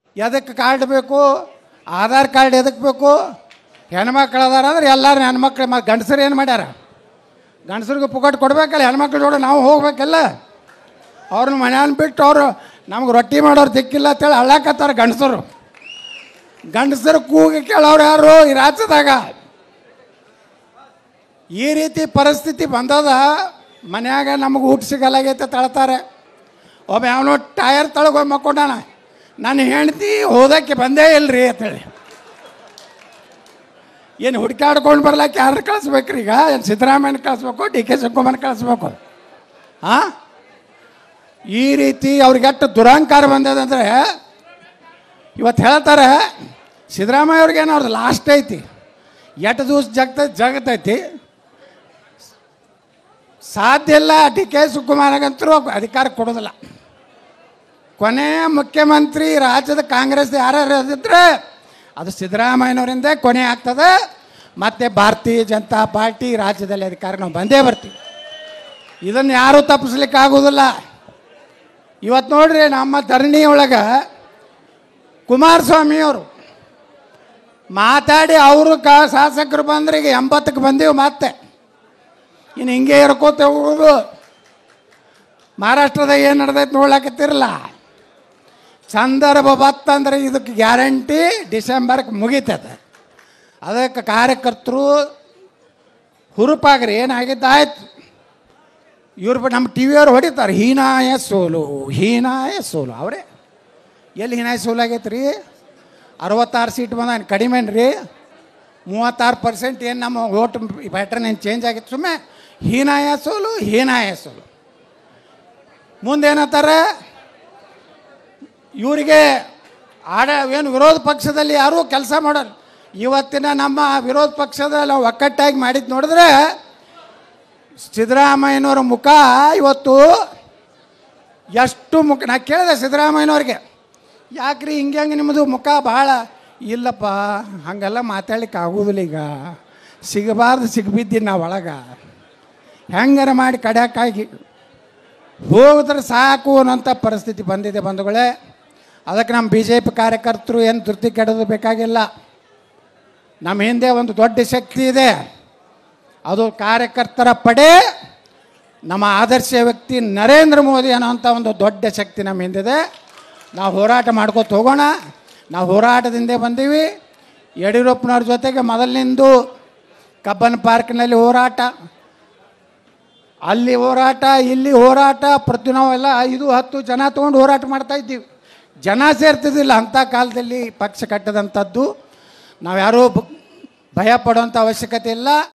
ಎದಕ್ಕೆ ಕಾರ್ಡ್ ಬೇಕು, ಆಧಾರ್ ಕಾರ್ಡ್ ಎದಕ್ಕೆ ಬೇಕು? ಹೆಣ್ಮಕ್ಳು ಅದಾರ ಅಂದ್ರೆ ಎಲ್ಲರೂ ಹೆಣ್ಮಕ್ಳು. ಮತ್ತು ಗಂಡಸರು ಏನು ಮಾಡ್ಯಾರ? ಗಂಡಸರಿಗೂ ಪುಕಟ್ ಕೊಡಬೇಕಲ್ಲ, ಹೆಣ್ಮಕ್ಳು ಜೋಡಿ ನಾವು ಹೋಗ್ಬೇಕಲ್ಲ. ಅವ್ರನ್ನ ಮನೆಯನ್ನು ಬಿಟ್ಟು ಅವರು ನಮ್ಗೆ ರೊಟ್ಟಿ ಮಾಡೋರು ದಿಕ್ಕಿಲ್ಲ ಅಂತೇಳಿ ಅಳ್ಳಾಕತ್ತಾರೆ ಗಂಡಸರು. ಗಂಡಸರು ಕೂಗಿ ಕೇಳೋರು ಯಾರು ಈ ರಾಜ್ಯದಾಗ? ಈ ರೀತಿ ಪರಿಸ್ಥಿತಿ ಬಂದದ. ಮನ್ಯಾಗ ನಮಗೆ ಊಟ ಸಿಗಲಾಗೈತೆ ತಳ್ತಾರೆ. ಒಬ್ಬ ಯಾವನೋ ಟಯರ್ ತಳಗೋಗಿ ಮಕ್ಕೊಂಡಾನ, ನನ್ನ ಹೆಂಡ್ತಿ ಹೋದಕ್ಕೆ ಬಂದೇ ಇಲ್ರಿ ಅಂತೇಳಿ. ಏನು ಹುಡುಕಾಡ್ಕೊಂಡು ಬರ್ಲಾಕ ಯಾರು ಕಳಿಸ್ಬೇಕ್ರಿ ಈಗ? ಏನು ಸಿದ್ದರಾಮಯ್ಯನ ಕಳಿಸ್ಬೇಕು, ಡಿ ಕೆ ಶಿವಕುಮಾರ್ ಕಳಿಸ್ಬೇಕು? ಹಾಂ, ಈ ರೀತಿ ಅವ್ರಿಗೆ ಎಷ್ಟು ದುರಹಂಕಾರ ಬಂದದಂದರೆ ಇವತ್ತು ಹೇಳ್ತಾರೆ ಸಿದ್ದರಾಮಯ್ಯ ಅವ್ರಿಗೇನು ಅವ್ರದ್ದು ಲಾಸ್ಟ್ ಐತಿ, ಎಷ್ಟು ದಿವಸ ಜಗತೈತಿ ಸಾಧ್ಯ ಇಲ್ಲ. ಡಿ ಕೆ ಶಿವಕುಮಾರ್ಗಂತರೂ ಅಧಿಕಾರ ಕೊಡೋದಿಲ್ಲ. ಕೊನೆಯ ಮುಖ್ಯಮಂತ್ರಿ ರಾಜ್ಯದ ಕಾಂಗ್ರೆಸ್ ಯಾರ್ಯಾರು ಇದ್ದರೆ ಅದು ಸಿದ್ದರಾಮಯ್ಯನವರಿಂದ ಕೊನೆ ಆಗ್ತದೆ. ಮತ್ತು ಭಾರತೀಯ ಜನತಾ ಪಾರ್ಟಿ ರಾಜ್ಯದಲ್ಲಿ ಅಧಿಕಾರ ನಾವು ಬಂದೇ ಬರ್ತೀವಿ. ಇದನ್ನು ಯಾರೂ ತಪ್ಪಿಸ್ಲಿಕ್ಕೆ ಆಗೋದಿಲ್ಲ. ಇವತ್ತು ನೋಡ್ರಿ, ನಮ್ಮ ಧರಣಿ ಒಳಗೆ ಕುಮಾರಸ್ವಾಮಿಯವರು ಮಾತಾಡಿ ಅವರು ಶಾಸಕರು ಬಂದ್ರೆ ಈಗ 80ಕ್ಕೆ ಬಂದೀವಿ. ಮತ್ತೆ ಇನ್ನು ಹಿಂಗೆ ಇರ್ಕೋತ ಹೋಗೋದು. ಮಹಾರಾಷ್ಟ್ರದಾಗ ಏನು ನಡೆದೈತೆ ನೋಡ್ಲಾಕತ್ತಿರಲ್ಲ. ಸಂದರ್ಭ ಬತ್ತಂದ್ರೆ ಇದಕ್ಕೆ ಗ್ಯಾರಂಟಿ ಡಿಸೆಂಬರ್ಗೆ ಮುಗಿತದೆ. ಅದಕ್ಕೆ ಕಾರ್ಯಕರ್ತರು ಹುರುಪಾಗ್ರಿ. ಏನಾಗಿದ್ದಾಯ್ತು, ಇವ್ರು ನಮ್ಮ ಟಿ ವಿಯವ್ರು ಹೊಡಿತಾರೆ ಹೀನಾಯ ಸೋಲು, ಹೀನಾಯ ಸೋಲು. ಅವರೇ ಎಲ್ಲಿ ಹೀನಾಯ ಸೋಲು ಆಗೈತೆ ರೀ? 66 ಸೀಟ್ ಬಂದ ಕಡಿಮೆನ್ರಿ. 36% ಏನು ನಮ್ಮ ಓಟ್ ಪ್ಯಾಟ್ರನ್ ಏನು ಚೇಂಜ್ ಆಗಿತ್ತು. ಸುಮ್ಮನೆ ಹೀನಾಯ ಸೋಲು, ಹೀನಾಯ ಸೋಲು. ಮುಂದೇನಂತಾರೆ ಇವರಿಗೆ ಏನು ವಿರೋಧ ಪಕ್ಷದಲ್ಲಿ ಯಾರೂ ಕೆಲಸ ಮಾಡೋರು. ಇವತ್ತಿನ ನಮ್ಮ ವಿರೋಧ ಪಕ್ಷದಲ್ಲಿ ಒಕ್ಕಟ್ಟಾಗಿ ಮಾಡಿದ್ದು ನೋಡಿದ್ರೆ ಸಿದ್ದರಾಮಯ್ಯನವ್ರ ಮುಖ ಇವತ್ತು ಎಷ್ಟು ಮುಖ. ನಾ ಕೇಳಿದೆ ಸಿದ್ದರಾಮಯ್ಯನವ್ರಿಗೆ, ಯಾಕ್ರಿ ಹಿಂಗೆ ನಿಮ್ಮದು ಮುಖ ಭಾಳ ಇಲ್ಲಪ್ಪ, ಹಾಗೆಲ್ಲ ಮಾತಾಡ್ಲಿಕ್ಕೆ ಆಗೋದಿಲ್ಲ. ಈಗ ಸಿಗಬಾರ್ದು ಸಿಗಬಿದ್ದೀನಿ ನಾವು ಒಳಗೆ, ಹೆಂಗಾರ ಮಾಡಿ ಕಡ್ಯಾಕಾಗಿ ಹೋಗಿದ್ರೆ ಸಾಕು ಅನ್ನೋಂಥ ಪರಿಸ್ಥಿತಿ ಬಂದಿದೆ ಬಂಧುಗಳೇ. ಅದಕ್ಕೆ ನಮ್ಮ ಬಿ ಜೆ ಪಿ ಕಾರ್ಯಕರ್ತರು ಏನು ಧೃತಿ ಕೆಡೋದು ಬೇಕಾಗಿಲ್ಲ. ನಮ್ಮ ಹಿಂದೆ ಒಂದು ದೊಡ್ಡ ಶಕ್ತಿ ಇದೆ, ಅದು ಕಾರ್ಯಕರ್ತರ ಪಡೆ. ನಮ್ಮ ಆದರ್ಶ ವ್ಯಕ್ತಿ ನರೇಂದ್ರ ಮೋದಿ ಅನ್ನೋಂಥ ಒಂದು ದೊಡ್ಡ ಶಕ್ತಿ ನಮ್ಮ ಹಿಂದಿದೆ. ನಾವು ಹೋರಾಟ ಮಾಡ್ಕೋತ ಹೋಗೋಣ. ನಾವು ಹೋರಾಟದಿಂದ ಬಂದೀವಿ. ಯಡಿಯೂರಪ್ಪನವ್ರ ಜೊತೆಗೆ ಮೊದಲಿನಿಂದು ಕಬ್ಬನ್ ಪಾರ್ಕ್ನಲ್ಲಿ ಹೋರಾಟ, ಅಲ್ಲಿ ಹೋರಾಟ, ಇಲ್ಲಿ ಹೋರಾಟ, ಪ್ರತಿ ನಾವೆಲ್ಲ 5-10 ಜನ ತೊಗೊಂಡು ಹೋರಾಟ ಮಾಡ್ತಾಯಿದ್ದೀವಿ. ಜನ ಸೇರ್ತಿದ್ದಿಲ್ಲ ಅಂಥ ಕಾಲದಲ್ಲಿ ಪಕ್ಷ ಕಟ್ಟದಂಥದ್ದು. ನಾವು ಯಾರೂ ಭಯ ಪಡುವಂಥ ಅವಶ್ಯಕತೆ ಇಲ್ಲ.